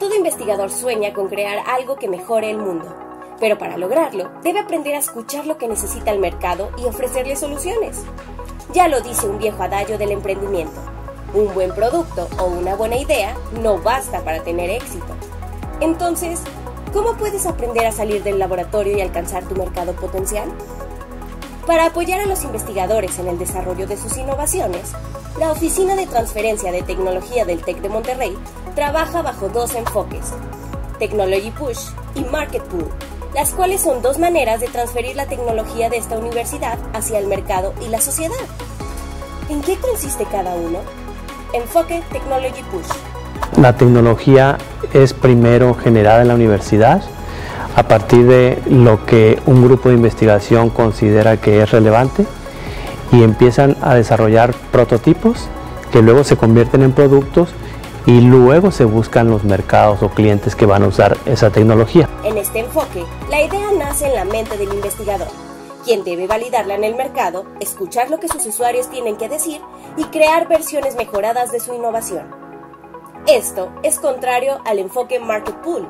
Todo investigador sueña con crear algo que mejore el mundo, pero para lograrlo debe aprender a escuchar lo que necesita el mercado y ofrecerle soluciones. Ya lo dice un viejo adagio del emprendimiento: un buen producto o una buena idea no basta para tener éxito. Entonces, ¿cómo puedes aprender a salir del laboratorio y alcanzar tu mercado potencial? Para apoyar a los investigadores en el desarrollo de sus innovaciones, la Oficina de Transferencia de Tecnología del TEC de Monterrey trabaja bajo dos enfoques: Technology Push y Market Pull, las cuales son dos maneras de transferir la tecnología de esta universidad hacia el mercado y la sociedad. ¿En qué consiste cada uno? Enfoque Technology Push. La tecnología es primero generada en la universidad a partir de lo que un grupo de investigación considera que es relevante, y empiezan a desarrollar prototipos que luego se convierten en productos y luego se buscan los mercados o clientes que van a usar esa tecnología. En este enfoque, la idea nace en la mente del investigador, quien debe validarla en el mercado, escuchar lo que sus usuarios tienen que decir y crear versiones mejoradas de su innovación. Esto es contrario al enfoque Market Pull.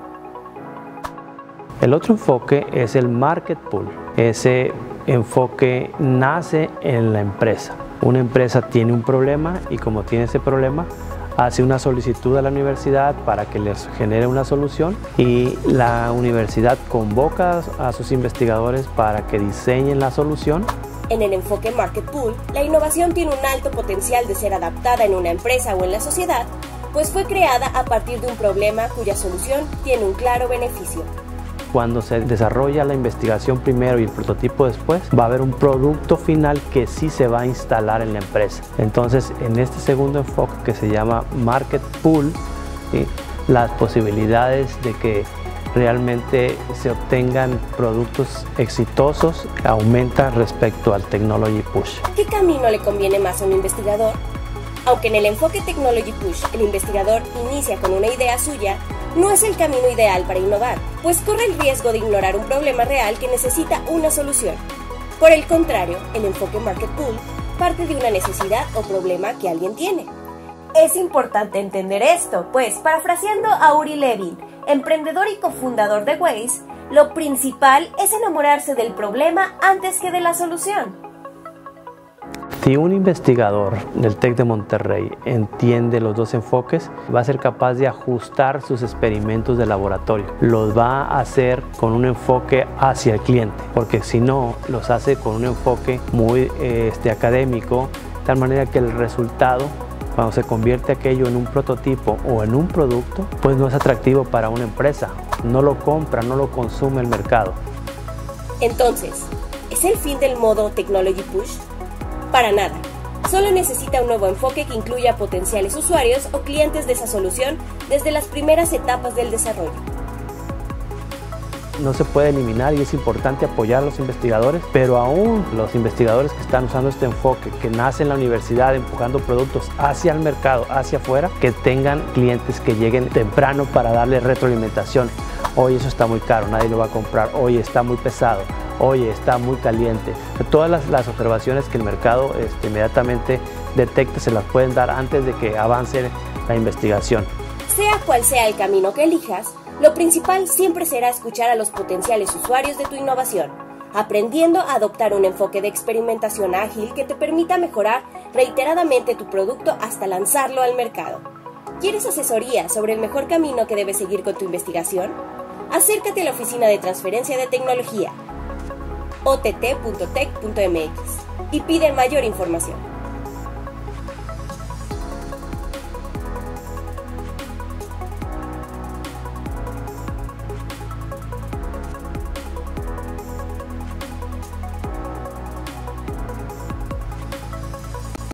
El otro enfoque es el Market Pull. Ese enfoque nace en la empresa. Una empresa tiene un problema y, como tiene ese problema, hace una solicitud a la universidad para que les genere una solución, y la universidad convoca a sus investigadores para que diseñen la solución. En el enfoque Market Pull, la innovación tiene un alto potencial de ser adaptada en una empresa o en la sociedad, pues fue creada a partir de un problema cuya solución tiene un claro beneficio. Cuando se desarrolla la investigación primero y el prototipo después, va a haber un producto final que sí se va a instalar en la empresa. Entonces, en este segundo enfoque, que se llama Market Pull, las posibilidades de que realmente se obtengan productos exitosos aumentan respecto al Technology Push. ¿Qué camino le conviene más a un investigador? Aunque en el enfoque Technology Push el investigador inicia con una idea suya, no es el camino ideal para innovar, pues corre el riesgo de ignorar un problema real que necesita una solución. Por el contrario, el enfoque Market Pull parte de una necesidad o problema que alguien tiene. Es importante entender esto, pues, parafraseando a Uri Levin, emprendedor y cofundador de Waze, lo principal es enamorarse del problema antes que de la solución. Si un investigador del TEC de Monterrey entiende los dos enfoques, va a ser capaz de ajustar sus experimentos de laboratorio. Los va a hacer con un enfoque hacia el cliente, porque si no, los hace con un enfoque muy académico, de tal manera que el resultado, cuando se convierte aquello en un prototipo o en un producto, pues no es atractivo para una empresa. No lo compra, no lo consume el mercado. Entonces, ¿es el fin del modo Technology Push? Para nada. Solo necesita un nuevo enfoque que incluya potenciales usuarios o clientes de esa solución desde las primeras etapas del desarrollo. No se puede eliminar y es importante apoyar a los investigadores, pero aún los investigadores que están usando este enfoque, que nace en la universidad empujando productos hacia el mercado, hacia afuera, que tengan clientes que lleguen temprano para darle retroalimentación. Oye, eso está muy caro, nadie lo va a comprar. Oye, está muy pesado. Oye, está muy caliente. Todas las observaciones que el mercado inmediatamente detecte se las pueden dar antes de que avance la investigación. Sea cual sea el camino que elijas, lo principal siempre será escuchar a los potenciales usuarios de tu innovación, aprendiendo a adoptar un enfoque de experimentación ágil que te permita mejorar reiteradamente tu producto hasta lanzarlo al mercado. ¿Quieres asesoría sobre el mejor camino que debes seguir con tu investigación? Acércate a la Oficina de Transferencia de Tecnología, ott.tec.mx, y pide mayor información.